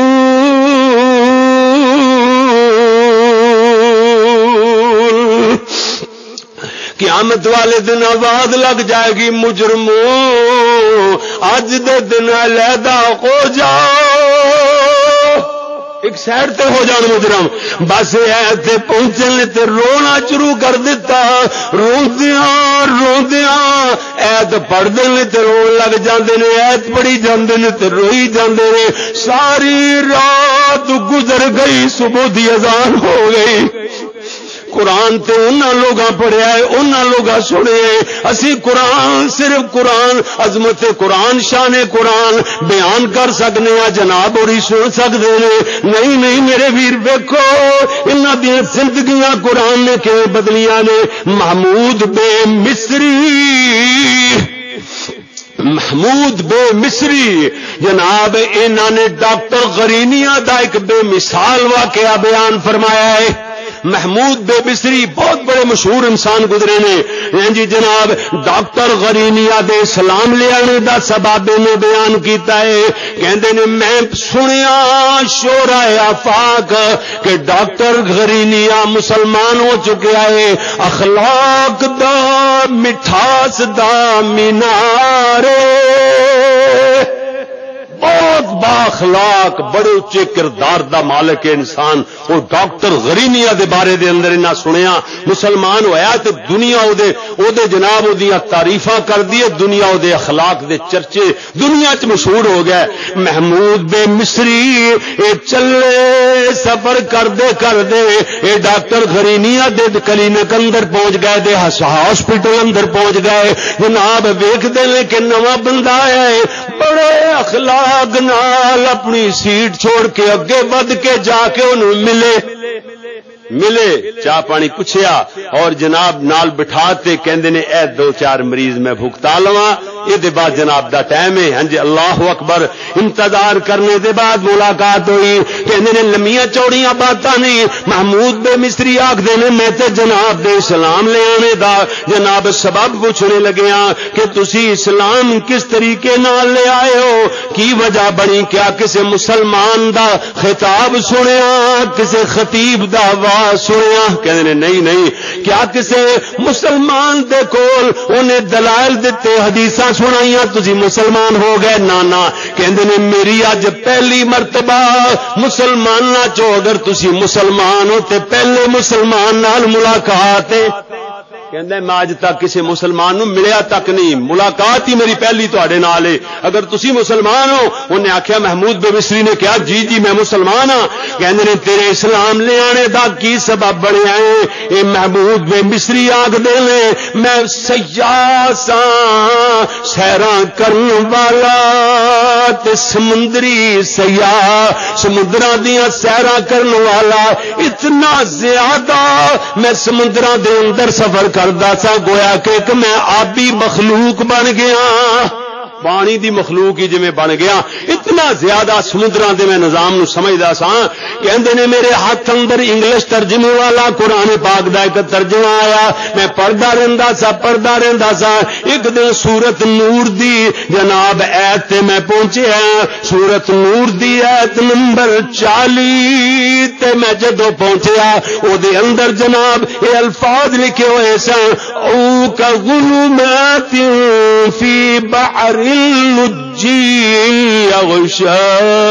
قیامت والے دن آواز لگ جائے گی مجرموں اج دے دن علیحدہ ہو جاؤ ایک سائڈ تے ہو جان مجرم بس ایتھے پہنچنے تے رونا شروع کر دیتا روندیاں روندیاں ایت پڑھ دے تے رون لگ جاندے نے ایت پڑھی جاندے نے تے روئی جاندے نے ساری رات گزر گئی صبح دی اذان ہو گئی قرآن تے انہاں لوگاں پڑھیا ہے انہاں لوگاں سنے اسی قرآن صرف قرآن عظمت قرآن شان قرآن بیان کر سکنے ہیں جناب اور سن سکتے ہیں نہیں نہیں میرے ویر دیکھو انہاں دی زندگیاں قرآن نے کہ بدلیاں نے محمود بے مصری محمود بے مصری جناب انہوں نے ڈاکٹر غرینیہ دا ایک بے مثال واقعہ بیان فرمایا ہے محمود بے مصری بہت بڑے مشہور انسان گزرے نے جی جناب ڈاکٹر غرینیہ دے سلام لے آنے دا سبب نے بیان کیتا ہے کہندے نے میں سنیا شورا آفاق کہ ڈاکٹر غرینیہ مسلمان ہو چکا ہے اخلاق دا مٹھاس دا مینارے بہت باخلاق بڑے اچے کردار دا مالک انسان وہ ڈاکٹر غرینیہ دے بارے دے اندر انہاں سنیا مسلمان ہویا تے دنیا او دے او دے جناب او دیاں تعریفاں کر دی دنیا او دے اخلاق دے چرچے دنیا چ مشہور ہو گئے محمود بے مصری اے چلے سفر کر دے کر دے اے ڈاکٹر غرینیہ دے کلینک اندر پہنچ گئے دے ہاسپٹل اندر پہنچ گئے جناب ویکھ دے لے کہ نواں بندہ آیا ہے بڑے اخلاق نال اپنی سیٹ چھوڑ کے اگے ود کے جا کے انہوں ملے ملے چاہ پانی پوچھیا اور جناب نال بٹھاتے کہندے نے اے دو چار مریض میں بھگتا لواں یہ دے بعد جناب دا ٹائم ہے ہاں جی اللہ اکبر انتظار کرنے دے بعد ملاقات ہوئی کہندے نے لمیاں چوڑیاں باتاں نہیں محمود بے مصری آکھدے نے میں تے جناب دے اسلام لے آنے دا جناب سبب پوچھنے لگیاں کہ تسی اسلام کس طریقے نال لے آئے ہو کی وجہ بنی کیا کسے مسلمان دا خطاب سنیا کسے خطیب دا آواز سنیا کہندے نے نہیں نہیں کیا کسے مسلمان دے کول انہیں دلائل دیتے حدیثاں سنائیاں تسی مسلمان ہو گئے نانا کہندے نے میری اج پہلی مرتبہ مسلماناں چو اگر تسی مسلمان ہو تے پہلے مسلمان نال ملاقات ہے کہندے میں اج تک کسی مسلمان نو ملیا تک نہیں ملاقات ہی میری پہلی تواڈے نال ہے اگر تسی مسلمان ہو انہیں آکھیا محمود بے مصری نے کہا جی جی میں مسلمان ہاں کہندے نے تیرے اسلام لے آنے دا کی سبب بنیا ہے اے محمود بے مصری آکھدے نے میں سیاح ساں سیراں کرن والا تے سمندری سیاح سمندراں دیاں سیراں کرن والا اتنا زیادہ میں سمندراں دے اندر سفر کر کردا سا گویا کہ میں آبی مخلوق بن گیا پانی دی مخلوق ہی جویں بن گیا اتنا زیادہ سمندراں دے میں نظام نو سمجھدا سا کہندے نے میرے ہاتھ اندر انگلش ترجمے والا قرآن پاک دا ایک ترجمہ آیا میں پڑھدا رہندا سا پڑھدا رہندا سا ایک دن سورت نور دی جناب ایت تے میں پہنچیا سورت نور دی ایت نمبر چالی تے میں جدوں پہنچیا او دے اندر جناب اے الفاظ لکھے ہوئے سن او کا ظلمات فی بحر اللجی یغشا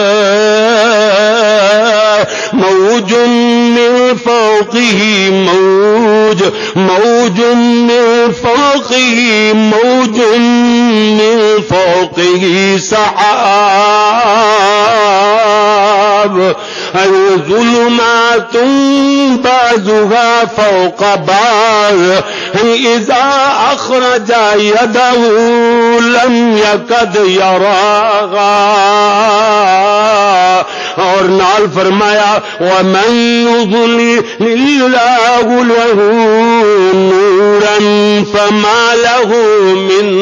موج من فوقه موج موج من فوقه موج من فوقه سحاب ظلمات بعضها فوق بعض اذا اخرج يده لم يكد يراها اور نال فرمایا ومن يضلل الله له نورا فما له من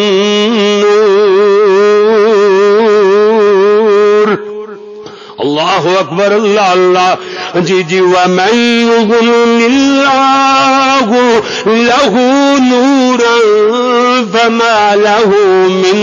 نور اللہ اکبر اللہ اللہ جی جی ومن يضلل الله له نورا فما له من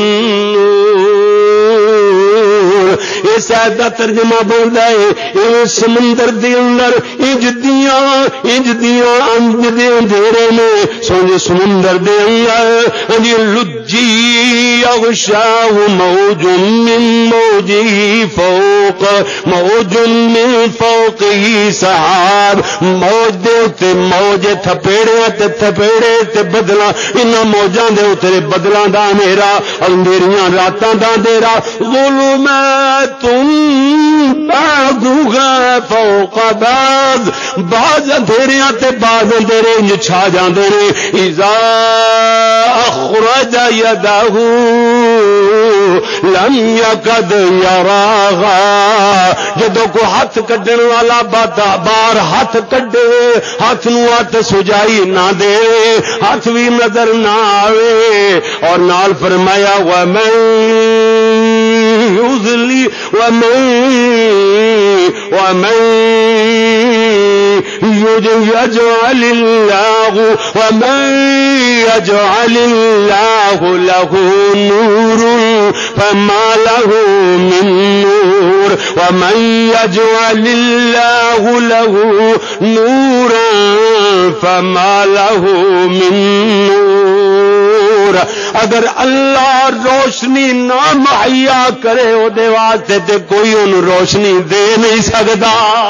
نور اس آیت کا ترجمہ بولتا ہے سمندر دے اندر انج دیاں انج دیاں انج دے اندھیرے نے سمجھ سمندر دے اندر لجی یغشاہ موج من موجہ فوق موج من فوقہ سحاب موج دے تے موج تھپیڑے تے تھپیڑے تے بدلا انہاں موجاں دے تے بدلاں دا اندھیرا اندھیریاں راتاں دا اندھیرا ظلمات بعضها بعضها فوق بعض بعض اندھیریاں تے بعض اندھیرے انج چھا جاندے نے اذا اخرج يده لم يكد يراها جدوں کو ہاتھ کڈن والا بار ہاتھ کڈے ہاتھ نو ہاتھ سجائی نہ دے ہاتھ بھی نظر نہ آوے اور نال فرمایا ومن يذلی ومن ومن يجعل الله ومن يجعل الله له نور فما له من نور ومن يجعل الله له نورا فما له من نور اگر اللہ روشنی نہ مہیا کرے او دے واسطے تے کوئی انہوں روشنی دے نہیں سکتا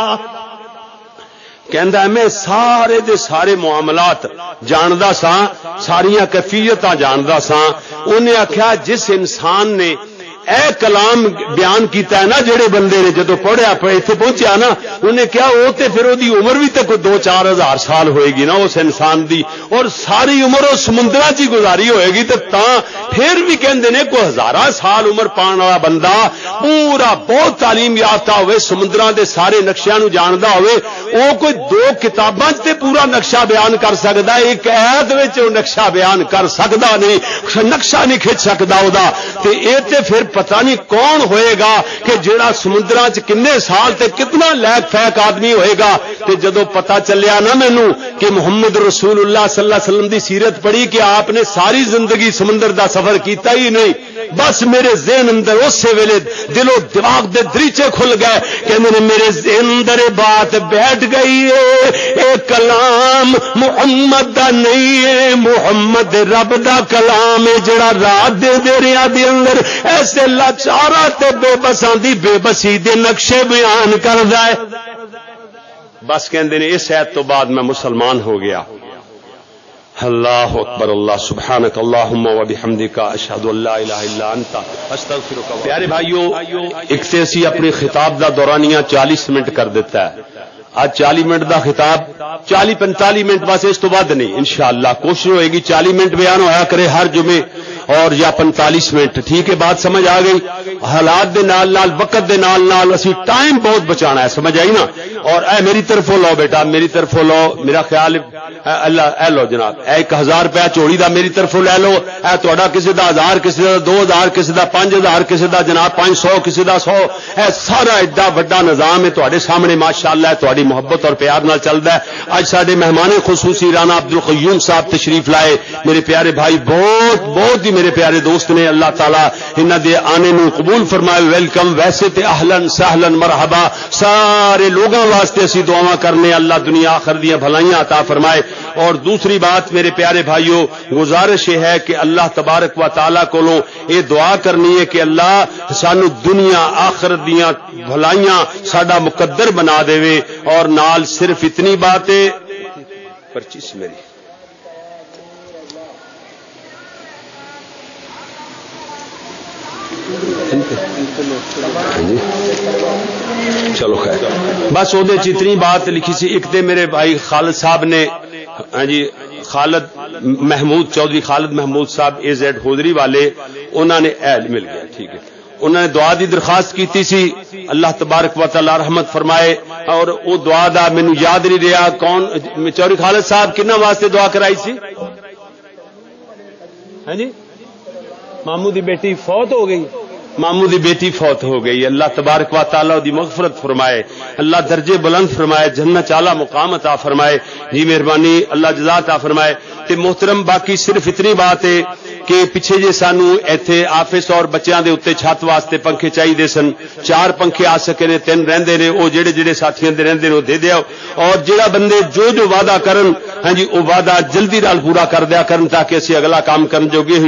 کہندا ہے میں سارے دے سارے معاملات جاندا ساں ساریاں کیفیتاں جاندا ساں انہیں آکھیا جس انسان نے اے کلام بیان کیتا ہے نا جڑے بندے نے جدو پڑھیا پہ ایتھے پہنچیا نا انہیں کیا وہ تے پھر دی عمر بھی تے کوئی دو چار ہزار سال ہوئے گی نا اس انسان دی اور ساری عمر وہ سمندراں چ گزاری ہوئے گی تے تاں پھر بھی کہندے نے کوئی ہزاراں سال عمر پان والا بندہ پورا بہت تعلیم یافتہ ہوئے سمندراں دے سارے نقشیاں نو جاندا ہوئے او کوئی دو کتاباں تے پورا نقشہ بیان کر سکدا ہے ایک آیت وچ او نقشہ بیان کر سکدا نہیں نقشہ نہیں کھچ سکدا او دا تے اے تے پھر پتہ نہیں کون ہوئے گا کہ جڑا سمندراں چ کنے سال تے کتنا لیک فیک آدمی ہوئے گا تے جدو پتہ چلیا نا مینوں کہ محمد رسول اللہ صلی اللہ علیہ وسلم دی سیرت پڑھی کہ آپ نے ساری زندگی سمندر دا سفر کیتا ہی نہیں بس میرے ذہن اندر اسی ویلے دل و دماغ دے دریچے کھل گئے کہ میرے ذہن اندر بات بیٹھ گئی ہے اے کلام محمد دا نہیں ہے محمد رب دا کلام ہے جڑا رات دے دریا دے اندر ایسے لاچارا تے بے بساں دی بے بسی دے نقشے بیان کردا ہے بس کہندے نے اس ایت تو بعد میں مسلمان ہو گیا اللہ اکبر اللہ سبحانک اللہم و بحمدک اشہد ان لا الہ الا انت استغفرک پیارے بھائیو ایک سے اسی اپنے خطاب دا دورانیہ چالیس منٹ کر دیتا ہے آج چالی منٹ دا خطاب چالی پینتالی منٹ بس اس تو بعد نہیں انشاءاللہ کوشش ہوئے گی چالی منٹ بیان ہویا کرے ہر جمعے اور یا پینتالیس منٹ ٹھیک ہے بات سمجھ آ گئی حالات دے نال نال وقت دے نال نال اسی ٹائم بہت بچانا ہے سمجھ آئی نا اور اے میری طرف لو بیٹا میری طرف لو میرا خیال اللہ اے لو جناب اے ایک ہزار روپیہ چوڑی دا میری طرف لے لو اے تہاڈا کسی دا ہزار کسی دا دو ہزار کسی دا پانچ ہزار کسی دا جناب پانچ سو کسی دا سو اے سارا ایڈا بڑا نظام ہے تہاڈے سامنے ماشاءاللہ تہاڈی محبت اور پیار نال چلدا ہے اج ساڈے مہمان خصوصی رانا عبد القیوم صاحب تشریف لائے میرے پیارے بھائی بہت بہت ہی میرے پیارے دوست نے اللہ تعالی انہاں دے آنے نو قبول فرمائے ویلکم ویسے تے اہلا سہلا مرحبا سارے لوگاں واسطے اسی دعاواں کرنے اللہ دنیا آخر دیاں بھلائیاں عطا فرمائے اور دوسری بات میرے پیارے بھائیو گزارش یہ ہے کہ اللہ تبارک و تعالی کولوں یہ دعا کرنی ہے کہ اللہ سانو دنیا آخرت دیاں بھلائیاں ساڈا مقدر بنا دے اور نال صرف اتنی بات ہے پرچی سے میری چلو خیر بس وہ اتنی بات لکھی سی ایک تے میرے بھائی خالد صاحب نے ہاں جی خالد محمود چودھری خالد محمود صاحب اے زیڈ حودری والے انہوں نے اہل مل گیا ٹھیک ہے انہوں نے دعا دی درخواست کیتی سی اللہ تبارک و تعالی رحمت فرمائے اور وہ دعا دا مینوں یاد نہیں رہا کون چودھری خالد صاحب کنا واسطے دعا کرائی سی ہاں جی ماموں دی بیٹی فوت ہو گئی ماموں دی بیٹی فوت ہو گئی اللہ تبارک و تعالی دی مغفرت فرمائے اللہ درجے بلند فرمائے جنت اعلی مقام عطا فرمائے جی مہربانی اللہ جزا عطا فرمائے تے محترم باقی صرف اتنی بات ہے کہ پیچھے جے سانو ایتھے آفس اور بچیاں دے اوتے چھت واسطے پنکھے چاہیے سن چار پنکھے آ سکے نے تین رہندے نے او جڑے جڑے ساتھیاں دے رہندے نے او دے دیو اور جڑا بندے جو جو وعدہ کرن ہاں جی او وعدہ جلدی نال پورا کر دیا کرن تاکہ اسی اگلا کام کرن جوگے ہوئیے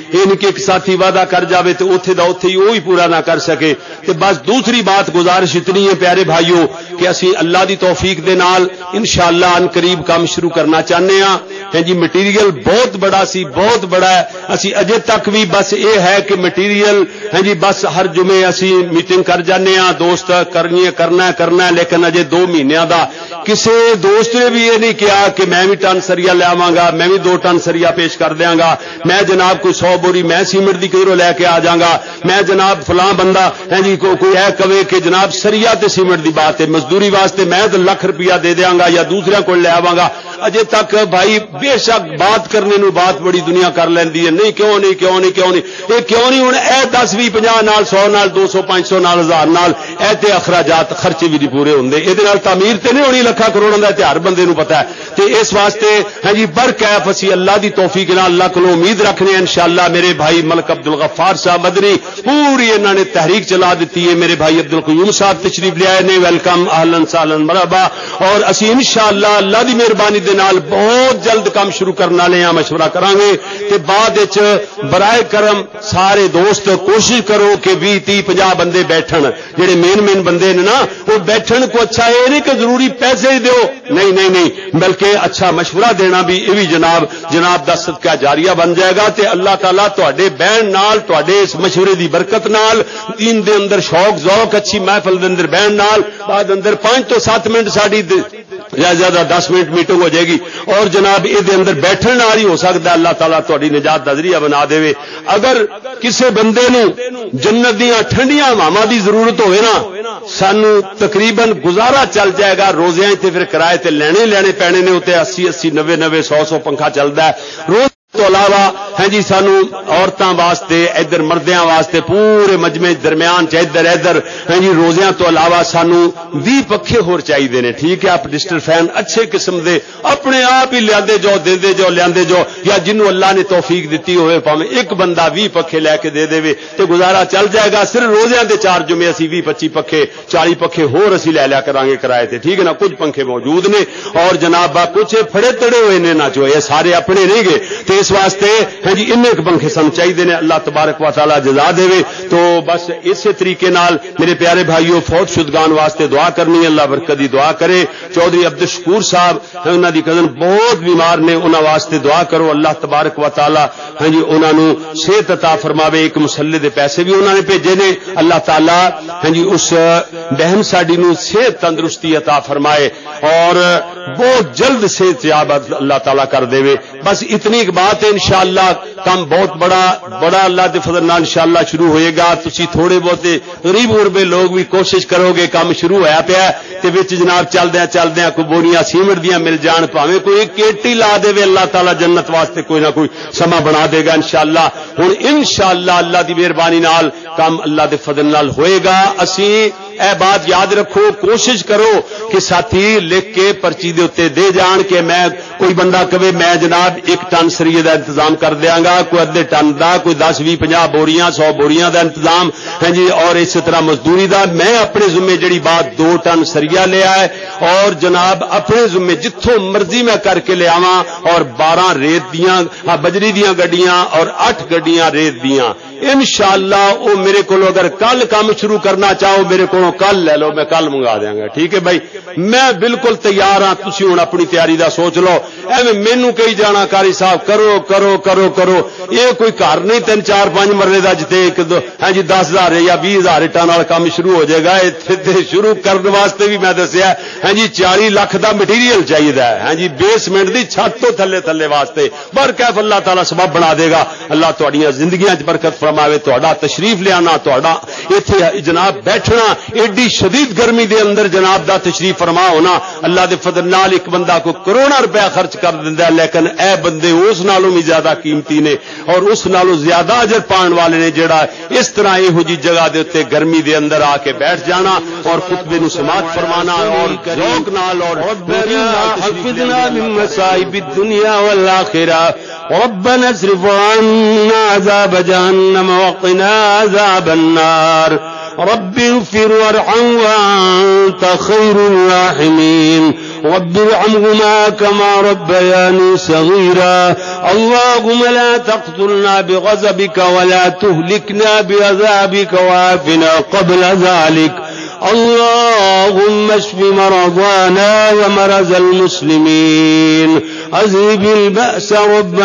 یہ نہیں کہ ایک ساتھی وعدہ کر جاوے تو اوتھے دا اوتھے ہی وہی پورا نہ کر سکے. تے بس دوسری بات گزارش اتنی ہے پیارے بھائیوں کہ اسی اللہ دی توفیق دے نال انشاءاللہ ان قریب کام شروع کرنا چاہنے ہاں. ہیں جی مٹیریل بہت بڑا سی بہت بڑا ہے. اسی اجے تک بھی بس یہ ہے کہ مٹیریل ہیں جی بس ہر جمعے اسی میٹنگ کر جانے ہاں دوست کرنی ہے کرنا ہے کرنا ہے لیکن اجے دو مہینوں دا کسی دوست نے بھی یہ نہیں کیا کہ میں بھی ٹن سریا لے آواں گا میں بھی دو ٹن سریا پیش کر دیاں گا میں جناب کوئی سو بوری میں سیمنٹ دی کدھروں لے کے آ جاؤں گا میں جناب فلاں بندہ ہیں جی کوئی ہے کہے کہ جناب سریا تے سیمنٹ دی بات ہے مزدوری واسطے میں تو لاکھ روپیہ دے دیاں گا یا دوسرے کو لے آواں گا. اجے تک بھائی بے شک بات کرنے نو بات بڑی دنیا کر لیندی ہے نہیں کیوں نہیں کیوں نہیں کیوں نہیں اے کیوں نہیں ہن اے دس بھی پنجاہ نال سو نال دو سو پانچ سو نال ہزار نال اے تے اخراجات خرچے بھی نہیں پورے ہوندے اے دے نال تعمیر تے نہیں ہونی لکھاں کروڑاں دا تے ہر بندے نو پتہ ہے. تے اس واسطے ہاں جی برکیف اسی اللہ دی توفیق نال اللہ کولوں امید رکھنے ہیں انشاءاللہ. میرے بھائی ملک عبد الغفار صاحب مدنی پوری انہاں نے تحریک چلا دیتی ہے. میرے بھائی عبد القیوم صاحب تشریف لے آئے نے ویلکم اہلا سہلا مرحبا. اور اسی انشاءاللہ اللہ دی مہربانی دے نال بہت جلد کام شروع کرنے والے ہیں مشورہ کریں گے. تے بعد وچ برائے کرم سارے دوست کوشش کرو کہ بھی تی پنجاہ بندے بیٹھن جڑے مین مین بندے نے نا وہ بیٹھن کو. اچھا یہ نہیں کہ ضروری پیسے ہی دیو نہیں نہیں نہیں بلکہ اچھا مشورہ دینا بھی یہ بھی جناب جناب دا صدقہ جاریہ بن جائے گا. تے اللہ تعالیٰ تواڈے بہن نال تواڈے اس مشورے دی برکت نال دین دے اندر شوق ذوق اچھی محفل دے اندر بہن نال بعد اندر پانچ تو سات منٹ ساڈی یا زیادہ دس منٹ میٹنگ ہو جائے گی اور جناب یہ اندر بیٹھن نال ہی ہو سکتا ہے اللہ تعالیٰ تہاڈی نجات دا ذریعہ بنا دے. اگر کسے بندے نو جنت دیاں ٹھنڈیاں ہواواں دی ضرورت ہوئے نا سانو تقریباً گزارا چل جائے گا. روزیاں تے پھر کرائے تے لینے لینے پینے نے تے اسی اسی نوے نوے سو سو پنکھا چلتا ہے روز تو علاوہ ہیں جی سانو عورتاں واسطے ادھر مردیاں واسطے پورے مجمع درمیان چ ادھر ادھر ہیں جی روزیاں تو علاوہ سانو بھی پکھے ہور چاہیے نے. ٹھیک ہے آپ ڈسٹر فین اچھے قسم دے اپنے آپ ہی لیاندے جو دے دے جو لیاندے جو یا جنوں اللہ نے توفیق دیتی ہوئے پاویں ایک بندہ بھی پکھے لے کے دے دے تے گزارا چل جائے گا. صرف روزیاں دے چار جمعے اسی بھی پچی پکھے چالی پکھے ہور اسی لے لیا کرانگے کرائے تے. ٹھیک ہے نا کچھ پنکھے موجود نے اور جناب با کچھ پھڑے تڑے ہوئے نے نہ جو یہ سارے اپنے نہیں گے. تے اس واسطے ہاں جی ان ایک پنکھے سن چاہیے نے اللہ تبارک و تعالی جزا دے. تو بس اسی طریقے نال میرے پیارے بھائیوں فوت شدگان واسطے دعا کرنی اللہ برکت دی دعا کرے. چودھری عبد الشکور صاحب انہاں دی کزن بہت بیمار نے انہاں واسطے دعا کرو اللہ تبارک و تعالی ہاں جی انہاں نو صحت عطا فرماوے. ایک مسلے دے پیسے بھی انہاں نے بھیجے نے اللہ تعالی ہاں جی اس بہن ساڈی نو صحت تندرستی عطا فرمائے اور بہت جلد صحت یاب اللہ تعالی کر دے. بس اتنی ایک بات ہے انشاءاللہ کام بہت بڑا بڑا اللہ دے فضل نال انشاءاللہ شروع ہوئے گا. تسی تھوڑے بہتے غریب غربے لوگ بھی کوشش کرو گے کام شروع ہویا پیا تے وچ جناب چلدیاں چلدیاں کوئی بوریاں سیمنٹ دیاں مل جان پاویں کوئی کیٹی لا دے اللہ تعالی جنت واسطے کوئی نہ کوئی سما بنا دے گا انشاءاللہ. ہن انشاءاللہ اللہ دی مہربانی نال کام اللہ دے فضل نال ہوئے گا. اسی اے بات یاد رکھو کوشش کرو کہ ساتھی لکھ کے پرچی دے اوتے دے جان کہ میں کوئی بندہ کہے میں جناب ایک ٹن سریے دا انتظام کر دیاں گا کوئی ادھے ٹن دا کوئی دس بھی پنجاہ بوریاں سو بوریاں دا انتظام ہے جی اور اسی طرح مزدوری دا میں اپنے ذمے جڑی بات دو ٹن سریا لے آئے اور جناب اپنے ذمے جتھوں مرضی میں کر کے لے آواں اور بارہ ریت دیاں بجری دیاں گڈیاں اور اٹھ گڈیاں ریت دیاں انشاءاللہ او میرے کو اگر کل کام شروع کرنا چاہو میرے کو کل لے لو میں کل منگا دیاں گا. ٹھیک ہے بھائی میں بالکل تیار ہاں. تسی ہن اپنی تیاری دا سوچ لو ایویں مینوں کہی جانا کاری صاحب کرو کرو کرو کرو یہ کوئی گھر نہیں تین چار پانچ مرلے دا جتے ایک دو ہاں جی دس ہزار یا بیس ہزار ٹن والا کام شروع ہو جائے گا. شروع کرنے واسطے بھی میں دسیا ہاں جی چالی لاکھ دا مٹیریل چاہیے ہاں جی بیسمنٹ دی چھت تو تھلے تھلے واسطے برکیف اللہ تعالی سبب بنا دے گا. اللہ تہاڈیاں زندگیاں وچ برکت فرماوے. تہاڈا تشریف لیانا تہاڈا ایتھے جناب بیٹھنا ایڈی شدید گرمی دے اندر جناب دا تشریف فرما ہونا اللہ دے فضل نال ایک بندہ کو کروڑا روپیہ خرچ کر دیندا ہے لیکن اے بندے اس نالوں بھی زیادہ قیمتی نے اور اس نالوں زیادہ اجر پان والے نے جڑا اس طرح یہ جی جگہ دے اوتے گرمی دے اندر آ کے بیٹھ جانا اور خطبے نو سماعت فرمانا اور ذوق نال اور حفظنا من مصائب الدنيا والآخرة ربنا اصرف عنا عذاب جهنم وقنا عذاب النار رب اغفر وارحم وانت خير الراحمين رب ارحمهما كما ربياني صغيرا اللهم لا تقتلنا بغضبك ولا تهلكنا بعذابك وعافنا قبل ذلك اللهم اشف مرضانا ومرضى المسلمين اذهب البأس رب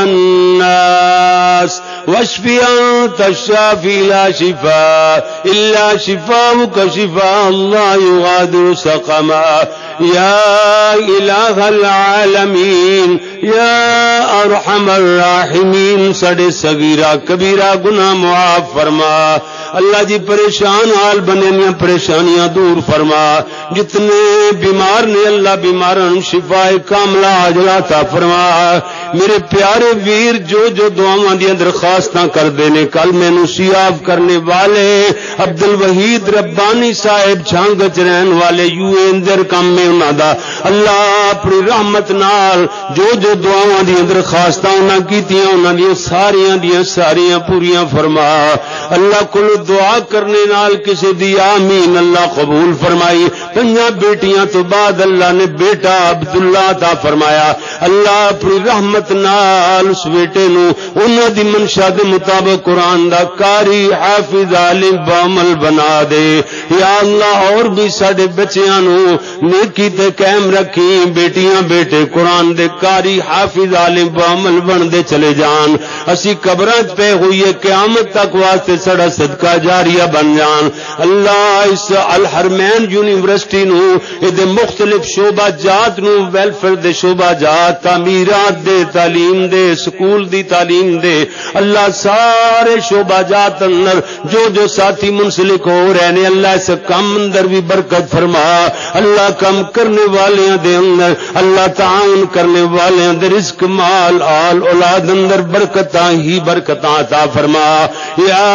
الناس واشف أنت الشافي لا شفاء إلا شفاؤك شفاء لا يغادر سقما يا إله العالمين یا ارحم الراحمین سڑے صغیرہ کبیرہ گناہ معاف فرما اللہ جی پریشان حال بنے نیا پریشانیاں دور فرما جتنے بیمار نے اللہ بیمارن شفا کاملہ عاجلہ عطا فرما میرے پیارے ویر جو جو دعاواں دی درخواستاں کر دینے کل میں نصیاب کرنے والے عبد الوحید ربانی صاحب چھانگچ رہن والے یو اے اندر کام میں انہاں دا اللہ اپنی رحمت نال جو جو دعاواں دی درخواستاں انہاں کیتیاں انہاں دی ساریاں دی ساریاں پوریاں فرما اللہ کل دعا کرنے نال کسی دی آمین اللہ قبول فرمائی پنجاں بیٹیاں تو بعد اللہ نے بیٹا عبداللہ عطا فرمایا اللہ اپنی رحمت نال اس بیٹے نو انہاں دی منشا دے مطابق قرآن دا قاری حافظ عالم بعمل بنا دے یا اللہ اور بھی ساڈے بچیاں نو نیکی تے قائم رکھی بیٹیاں بیٹے قرآن دے قاری حافظ عالم بعمل بن دے چلے جان اسی قبراں پہ ہوئی قیامت تک واسطے سڑا صدقہ جاریہ بن جان اللہ اس الحرمین یونیورسٹی نو دے مختلف شعبہ جات نو ویلفیئر دے شعبہ جات تعمیرات دے تعلیم دے سکول دی تعلیم دے اللہ سارے شعبہ جات اندر جو جو ساتھی منسلک ہو رہنے اللہ اس کم اندر بھی برکت فرما اللہ کم کرنے والیاں دے اندر اللہ تعاون کرنے والیاں دے رزق مال آل اولاد اندر برکتاں ہی برکتاں عطا فرما یا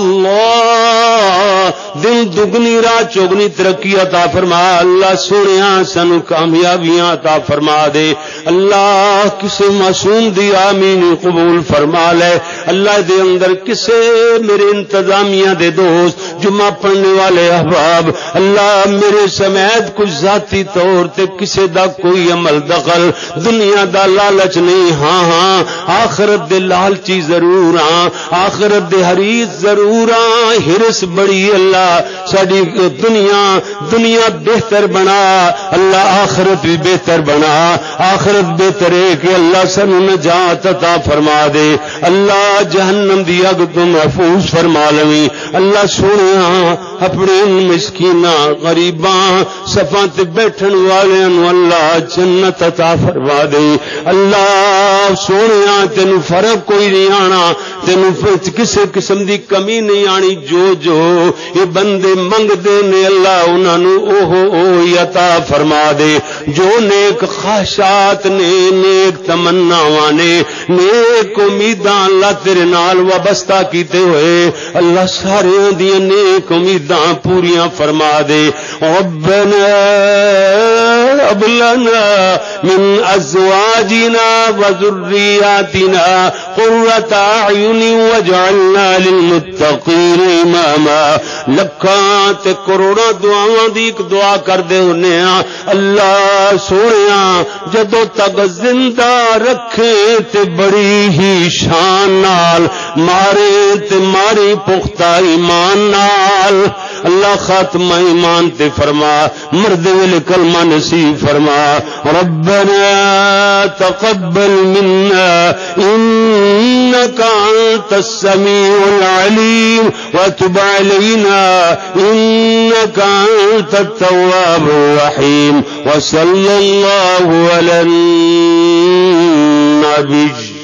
اللہ دن دگنی رات چوگنی ترقی عطا فرما اللہ سونیاں سنو کامیابیاں عطا فرما دے اللہ کسے معصوم دی آمین قبول فرما لے اللہ دے اندر کسے میرے انتظامیہ دے دوست جمعہ پڑھنے والے احباب اللہ میرے سمیت کچھ ذاتی طور تے کسے دا کوئی عمل دخل دنیا دا لالچ نہیں ہاں ہاں آخرت دے لالچی ضرور ہاں آخرت دے حریص ضرور ہاں ہرس بڑی اللہ ساڈی دنیا دنیا بہتر بنا اللہ آخرت بھی بہتر بنا آخرت بہتر ہے کہ اللہ سن نجات عطا فرما دے اللہ جہنم دی اگ تو محفوظ فرما لویں اللہ سونیا اپنے مسکیناں غریباں صفاں تے بیٹھن والیاں نو اللہ جنت عطا فرما دے اللہ سونیا تینو فرق کوئی نہیں آنا تینو کسے قسم دی کمی نہیں آنی جو جو یہ بندے منگ دے نے اللہ انہاں نو اوہ اوہ عطا فرما دے جو نیک خواہشات نے نیک تمناواں نے نیک امیداں اللہ تیرے نال وابستہ کیتے ہوئے اللہ سارے دی نیک امیداں پوریاں فرما دے ربنا هب لنا من ازواجنا وذرياتنا قرة اعين واجعلنا للمتقين اماما لکھاں تے کروڑاں دعاواں دی ایک دعا کر دے ہونے ہاں اللہ سونیا جدوں تک زندہ رکھے تے بڑی ہی شان نال مارے تے ماری پختہ ایمان نال اللہ خاتمہ ایمان تے فرما مرد ویل کلمہ نصیب فرما ربنا تقبل منا انك انت السميع العليم وتب علينا انك انت التواب الرحيم وصلى الله على النبي